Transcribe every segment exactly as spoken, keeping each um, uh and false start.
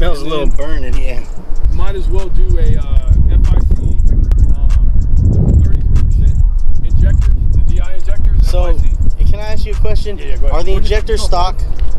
smells a little burning, yeah. Might as well do a uh, F I C um, thirty-three percent injectors, the D I injectors. So, F I C. Can I ask you a question? Yeah, yeah, go ahead. Are the What injectors stock?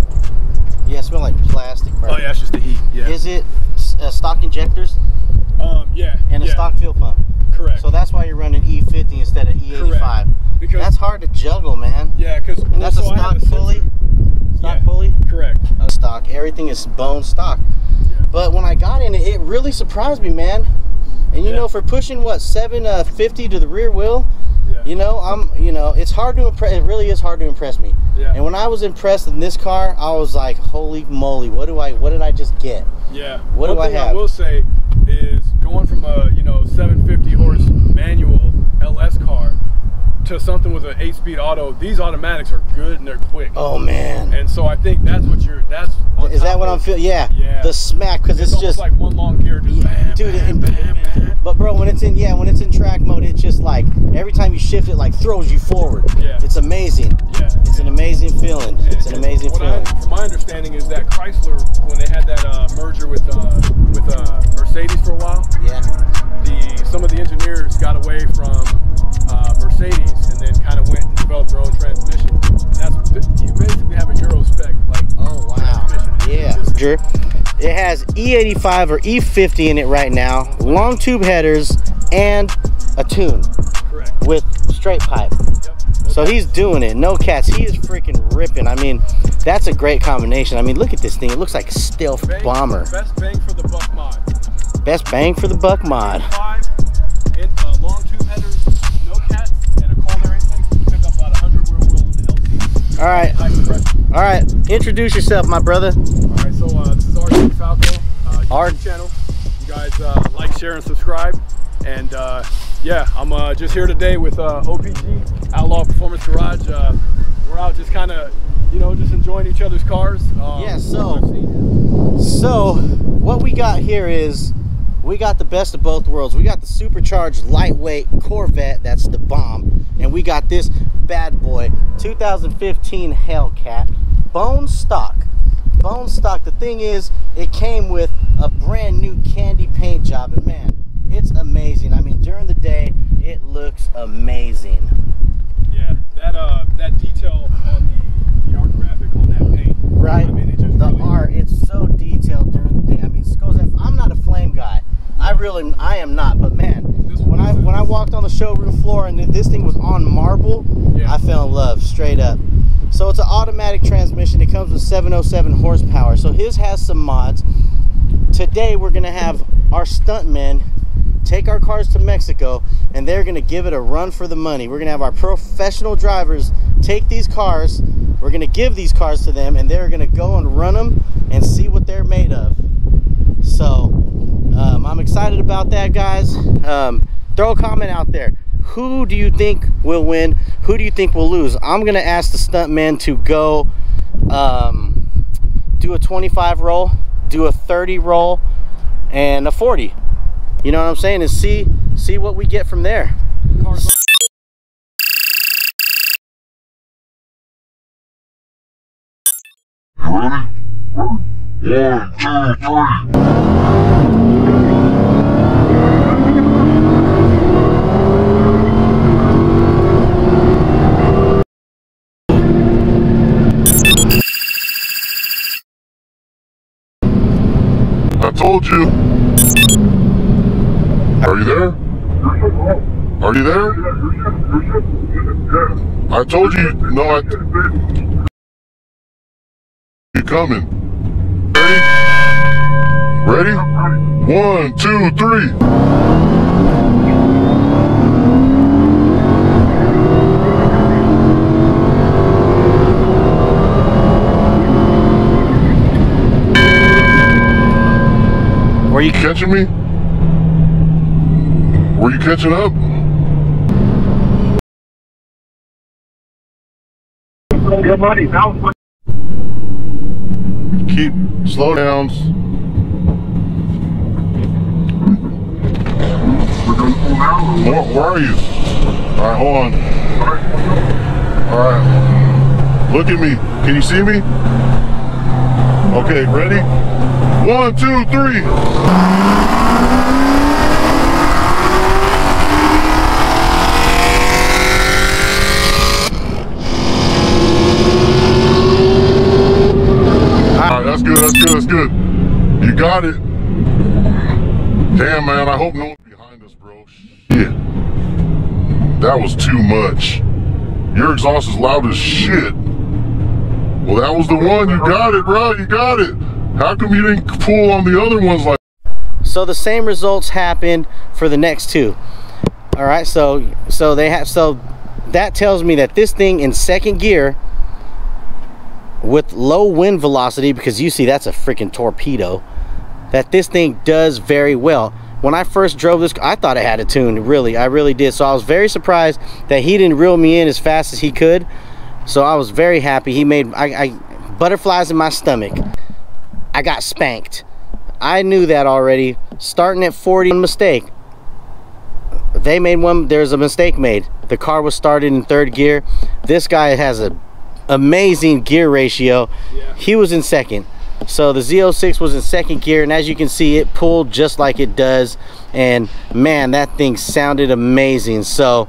Yeah, it smell like plastic, right? Oh yeah, it's just the heat. Yeah. Is it uh, stock injectors? Um, yeah. And a yeah. stock fuel pump. Correct. So that's why you're running E fifty instead of E eighty-five. Correct. Because that's hard to juggle, man. Yeah, because and that's a stock pulley. Stock yeah, pulley. Correct. Uh, stock. Everything is bone stock. Yeah. But when I got in it, it really surprised me, man. And you yeah. know, for pushing what seven fifty to the rear wheel, yeah. you know, I'm, you know, it's hard to impress. It really is hard to impress me. Yeah. And when I was impressed in this car, I was like, holy moly, what do I, what did I just get? Yeah. What One do I thing have? I will say is going from a, you know, seven fifty horse manual L S car to something with an eight speed auto. These automatics are good and they're quick. Oh man. And so I think that's what you're, that's on is that what of, I'm feeling? Yeah. Yeah. The smack, because it's, it's just like one long gear. Just yeah, bam, dude. Bam, it, bam, bam. But bro, when it's in, yeah, when it's in track mode, it's just like every time you shift it, like throws you forward. Yeah. It's amazing. Yeah. It's an amazing feeling. And, it's an amazing what feeling. I, from my understanding is that Chrysler, when they had that uh, merger with uh, with uh, Mercedes for a while, yeah, the some of the engineers got away from uh, Mercedes and then kind of went and developed their own transmission. That's you basically have a Euro spec like. Oh wow. Yeah. It has E eighty-five or E fifty in it right now. Long tube headers and a tune. Correct. With straight pipe. Yep. So he's doing it. No cats. He is freaking ripping. I mean, that's a great combination. I mean, look at this thing. It looks like a stealth bang, bomber. Best bang for the buck mod. Best bang for the buck mod. Five in, uh, long tube headers, no cats, and a cold air intake. Pick up about one hundred rear wheel in the L C. All right. All right. Introduce yourself, my brother. All right. So uh, this is R J Falco, uh, YouTube Our channel. You guys uh, like, share, and subscribe. And uh, yeah, I'm uh, just here today with uh, O P G, Outlaw Performance Garage. Uh, we're out just kind of, you know, just enjoying each other's cars. Um, yeah, so, so what we got here is we got the best of both worlds. We got the supercharged lightweight Corvette, that's the bomb. And we got this bad boy, two thousand fifteen Hellcat, bone stock. Bone stock. The thing is, it came with a brand new candy paint job, and man, it's amazing. I mean, during the day, it looks amazing. Yeah, that uh, that detail on the, the art graphic on that paint. Right. I mean, it just the really, art, it's so detailed during the day. I mean, Skozef, I'm not a flame guy. I really, I am not. But man, when I when I walked on the showroom floor and this thing was on marble, yeah. I fell in love straight up. So it's an automatic transmission. It comes with seven oh seven horsepower. So his has some mods. Today we're gonna have our stuntmen take our cars to Mexico, and they're gonna give it a run for the money. We're gonna have our professional drivers take these cars. We're gonna give these cars to them, and they're gonna go and run them and see what they're made of. So um, I'm excited about that, guys. Um, throw a comment out there. Who do you think will win? Who do you think will lose? I'm gonna ask the stuntmen to go um, do a twenty-five roll, do a thirty roll, and a forty. You know what I'm saying? And see see what we get from there. You ready? One, two, three. I told you. Are you there? Are you there? I told you. No, I. You coming? Ready? Ready? One, two, three. Were you catching me? Were you catching up? Good money. Keep slow downs. Where, where are you? All right, hold on. All right. Look at me. Can you see me? Okay, ready? One, two, three. Alright, that's good, that's good, that's good. You got it. Damn, man, I hope no one's behind us, bro. Shit. That was too much. Your exhaust is loud as shit. Well, that was the one. You got it, bro. You got it. How come you didn't pull on the other ones like? So the same results happened for the next two. All right, so so they have so that tells me that this thing in second gear with low wind velocity, because you see that's a freaking torpedo, that this thing does very well. When I first drove this, I thought it had a tune, really, I really did. So I was very surprised that he didn't reel me in as fast as he could. So I was very happy. He made I, I butterflies in my stomach. I got spanked. I knew that already. Starting at forty, mistake. They made one, there's a mistake made. The car was started in third gear. This guy has a amazing gear ratio. Yeah. He was in second. So the Z oh six was in second gear, and as you can see, it pulled just like it does. And man, that thing sounded amazing. So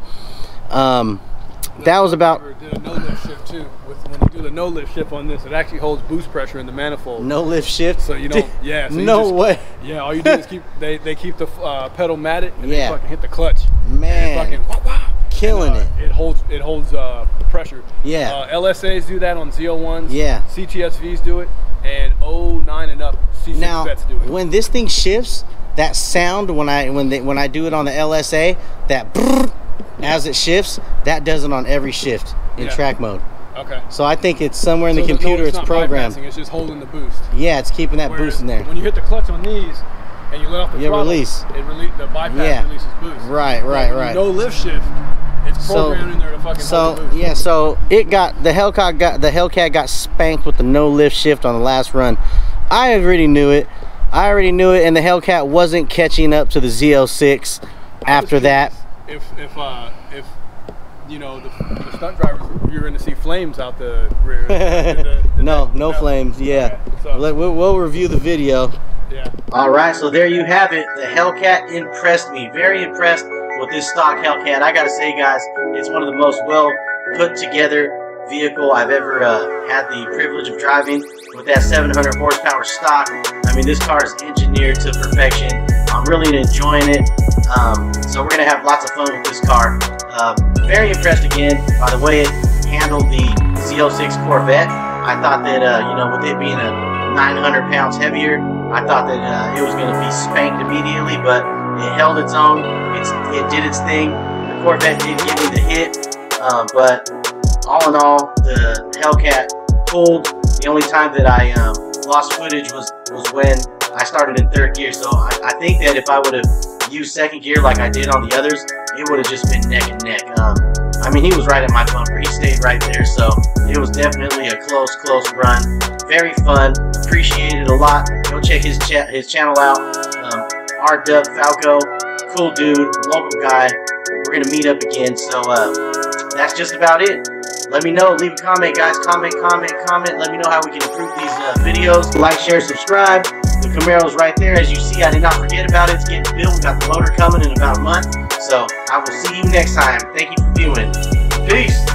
um, that was about. Did a no lift shift too. With, when you do the no lift shift on this, it actually holds boost pressure in the manifold. No lift shift. So you don't. Yeah. So no just, way. Yeah. All you do is keep. They they keep the uh, pedal matted and yeah. they fucking hit the clutch. Man. And it fucking, wow, wow. Killing and, uh, it. It holds. It holds uh, pressure. Yeah. Uh, L S As do that on Z oh ones. Yeah. C T S Vs do it. And oh nine and up, C six now, vets do it. When this thing shifts, that sound when I when they, when I do it on the L S A, that brrr, as it shifts, that does it on every shift in yeah. track mode. Okay. So I think it's somewhere in so the computer. No, it's, it's not programmed. It's just holding the boost. Yeah, it's keeping that Whereas boost in there. When you hit the clutch on these and you let off the you throttle, release. it release the bypass yeah. releases boost. Right, right, but right. No lift shift. It's programmed so, in there to fucking so, hold the boost. yeah, so it got the Hellcat got the Hellcat got spanked with the no lift shift on the last run. I already knew it. I already knew it, and the Hellcat wasn't catching up to the Z oh six after that. If if uh if you know the, the stunt drivers, you're going to see flames out the rear. the, the, the no, neck, no the flames. Yeah, okay, so. we'll, we'll review the video. Yeah. All right, so there you have it. The Hellcat impressed me. Very impressed with this stock Hellcat. I gotta say, guys, it's one of the most well put together vehicle I've ever uh, had the privilege of driving, with that seven hundred horsepower stock. I mean, this car is engineered to perfection. I'm really enjoying it. Um, so we're gonna have lots of fun with this car. Uh, very impressed again by the way it handled the Z oh six Corvette. I thought that uh, you know, with it being a nine hundred pounds heavier, I thought that uh, it was gonna be spanked immediately, but it held its own. It's, it did its thing. The Corvette did give me the hit, uh, but all in all, the Hellcat pulled. The only time that I um, lost footage was, was when I started in third gear. So I, I think that if I would have used second gear like I did on the others, it would have just been neck and neck. Um, I mean, he was right at my bumper. He stayed right there. So it was definitely a close, close run. Very fun. Appreciate it a lot. Go check his, cha his channel out. Um, R Dub Falco. Cool dude. Local guy. We're going to meet up again. So uh, that's just about it. Let me know. Leave a comment, guys. Comment, comment, comment. Let me know how we can improve these uh, videos. Like, share, subscribe. The Camaro's right there. As you see, I did not forget about it. It's getting built. We got the motor coming in about a month. So I will see you next time. Thank you for viewing. Peace.